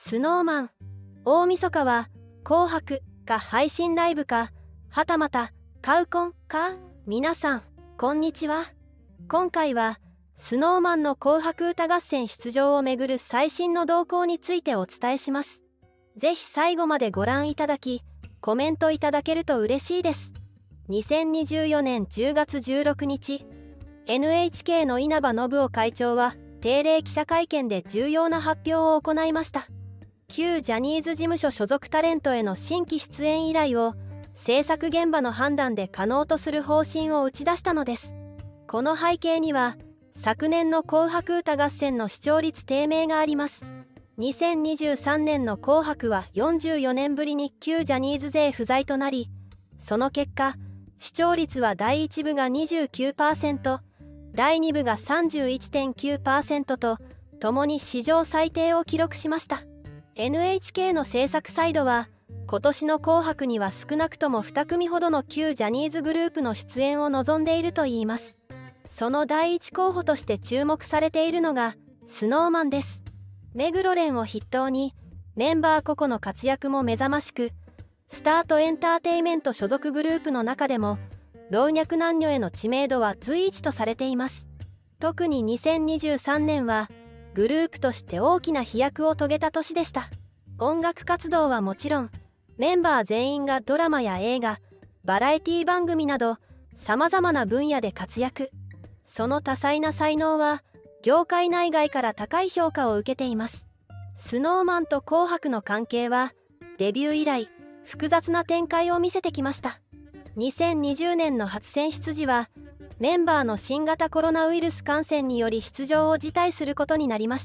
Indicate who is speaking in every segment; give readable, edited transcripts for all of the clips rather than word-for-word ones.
Speaker 1: スノーマン、大晦日は紅白か配信ライブか、はたまたカウコンか。皆さんこんにちは。今回はスノーマンの紅白歌合戦出場をめぐる最新の動向についてお伝えします。ぜひ最後までご覧いただき、コメントいただけると嬉しいです。2024年10月16日、NHK の稲葉延雄会長は定例記者会見で重要な発表を行いました。旧ジャニーズ事務所所属タレントへの新規出演依頼を制作現場の判断で可能とする方針を打ち出したのです。この背景には昨年の紅白歌合戦の視聴率低迷があります。2023年の紅白は44年ぶりに旧ジャニーズ勢不在となり、その結果視聴率は第1部が 29%、第2部が 31.9% とともに史上最低を記録しました。NHK の制作サイドは今年の紅白には少なくとも2組ほどの旧ジャニーズグループの出演を望んでいるといいます。その第一候補として注目されているのが SnowMan です。目黒蓮を筆頭にメンバー個々の活躍も目覚ましく、スタートエンターテイメント所属グループの中でも老若男女への知名度は随一とされています。特に2023年はグループとして大きな飛躍を遂げた年でした。音楽活動はもちろん、メンバー全員がドラマや映画、バラエティ番組などさまざまな分野で活躍。その多彩な才能は業界内外から高い評価を受けています。SnowManと紅白の関係はデビュー以来複雑な展開を見せてきました。2020年の初選出時はメンバーの新型コロナウイルス感染により出場を辞退することになりました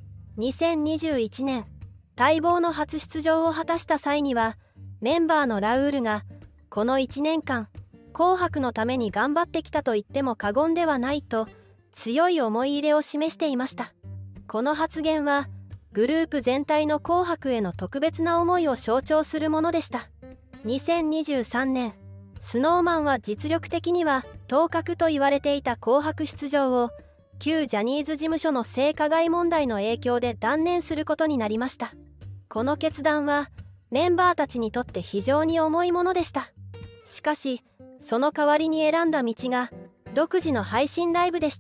Speaker 1: 。2021年、待望の初出場を果たした際にはメンバーのラウールがこの1年間紅白のために頑張ってきたと言っても過言ではないと強い思い入れを示していました。この発言はグループ全体の紅白への特別な思いを象徴するものでした。2023年、SnowManは実力的には当確と言われていた紅白出場を旧ジャニーズ事務所の性加害問題の影響で断念することになりました。この決断はメンバーたちにとって非常に重いものでした。しかしその代わりに選んだ道が独自の配信ライブでした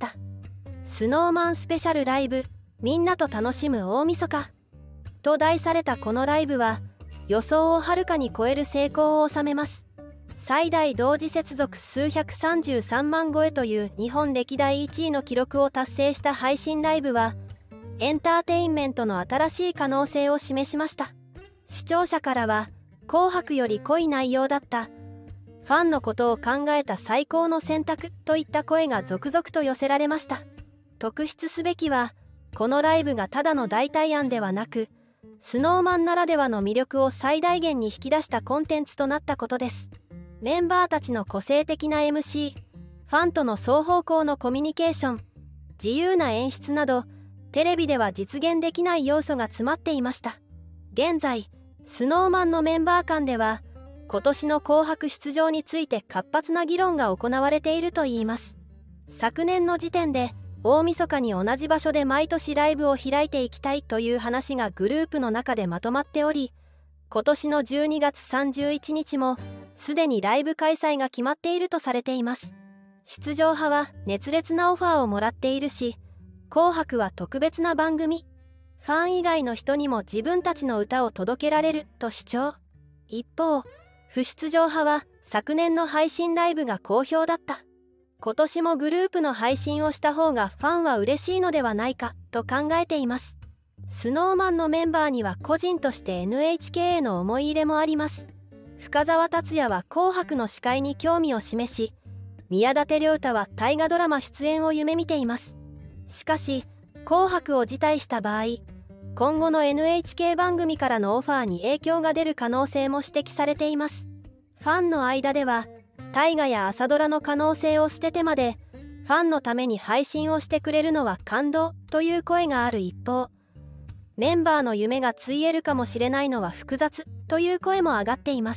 Speaker 1: 。SnowManスペシャルライブみんなと楽しむ大晦日と題されたこのライブは予想をはるかに超える成功を収めます。最大同時接続数133万超えという日本歴代1位の記録を達成した配信ライブはエンターテインメントの新しい可能性を示しました。視聴者からは紅白より濃い内容だった、ファンのことを考えた最高の選択といった声が続々と寄せられました。特筆すべきはこのライブがただの代替案ではなく SnowMan ならではの魅力を最大限に引き出したコンテンツとなったことです。メンバーたちの個性的な MC、ファンとの双方向のコミュニケーション、自由な演出などテレビでは実現できない要素が詰まっていました。現在 SnowMan のメンバー間では今年の紅白出場について活発な議論が行われているといいます。昨年の時点で大晦日に同じ場所で毎年ライブを開いていきたいという話がグループの中でまとまっており、今年の12月31日もすでにライブ開催が決まっているとされています。出場派は熱烈なオファーをもらっているし、紅白は特別な番組、ファン以外の人にも自分たちの歌を届けられると主張。一方、不出場派は昨年の配信ライブが好評だった、今年もグループの配信をした方がファンは嬉しいのではないかと考えています。SnowMan のメンバーには個人として NHK への思い入れもあります。深澤達也は紅白の司会に興味を示し、宮舘涼太は大河ドラマ出演を夢見ています。しかし紅白を辞退した場合、今後の NHK 番組からのオファーに影響が出る可能性も指摘されています。ファンの間では大河や朝ドラの可能性を捨ててまでファンのために配信をしてくれるのは感動という声がある一方、メンバーの夢がついえるかもしれないのは複雑という声も上がっています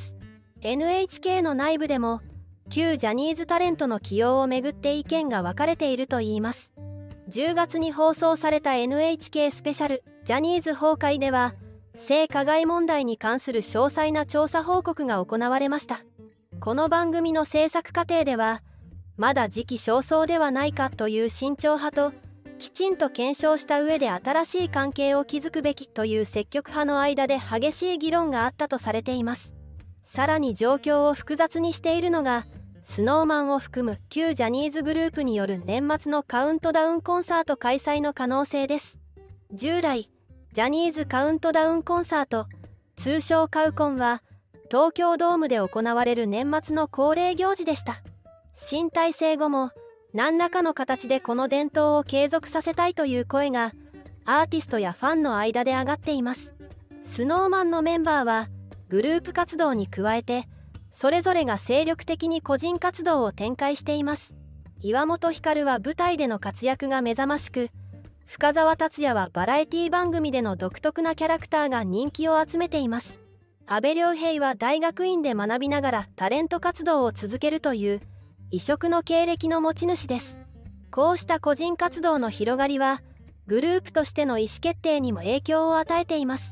Speaker 1: 。NHK の内部でも旧ジャニーズタレントの起用をめぐって意見が分かれているといいます。10月に放送された NHK スペシャルジャニーズ崩壊では性加害問題に関する詳細な調査報告が行われました。この番組の制作過程では、まだ時期尚早ではないかという慎重派と、きちんと検証した上で新しい関係を築くべきという積極派の間で激しい議論があったとされています。さらに状況を複雑にしているのが、SnowManを含む旧ジャニーズグループによる年末のカウントダウンコンサート開催の可能性です。従来、ジャニーズカウントダウンコンサート、通称カウコンは、東京ドームで行われる年末の恒例行事でした。新体制後も、何らかの形でこの伝統を継続させたいという声が、アーティストやファンの間で上がっています。SnowManのメンバーは、グループ活動に加えて、それぞれが精力的に個人活動を展開しています。岩本照は舞台での活躍が目覚ましく、深澤辰哉はバラエティ番組での独特なキャラクターが人気を集めています。阿部亮平は大学院で学びながらタレント活動を続けるという異色の経歴の持ち主です。こうした個人活動の広がりは、グループとしての意思決定にも影響を与えています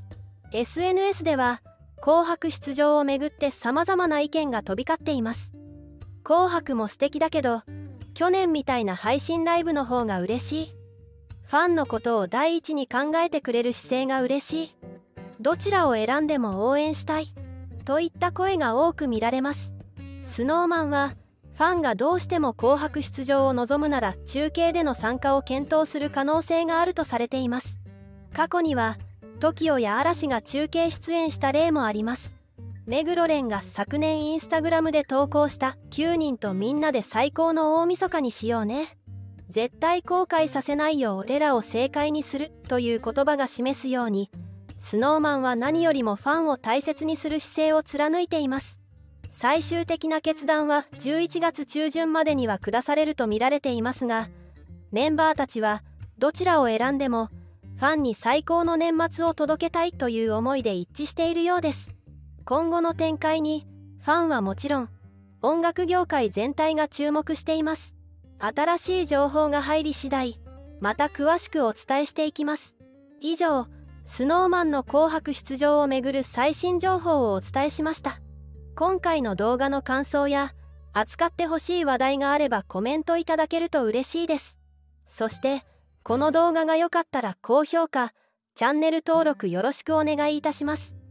Speaker 1: 。SNS では、紅白出場をめぐって様々な意見が飛び交っています。紅白も素敵だけど、去年みたいな配信ライブの方が嬉しい。ファンのことを第一に考えてくれる姿勢が嬉しい。どちらを選んでも応援したい。といった声が多く見られます。SnowManは、ファンがどうしても紅白出場を望むなら中継での参加を検討する可能性があるとされています。過去には、TOKIO や嵐が中継出演した例もあります。目黒蓮が昨年インスタグラムで投稿した9人とみんなで最高の大晦日にしようね。絶対後悔させないよ俺らを正解にするという言葉が示すように、SnowManは何よりもファンを大切にする姿勢を貫いています。最終的な決断は11月中旬までには下されると見られていますが、メンバーたちはどちらを選んでもファンに最高の年末を届けたいという思いで一致しているようです。今後の展開にファンはもちろん音楽業界全体が注目しています。新しい情報が入り次第、また詳しくお伝えしていきます。以上、SnowManの紅白出場をめぐる最新情報をお伝えしました。今回の動画の感想や扱ってほしい話題があればコメントいただけると嬉しいです。そして、この動画が良かったら高評価、チャンネル登録よろしくお願いいたします。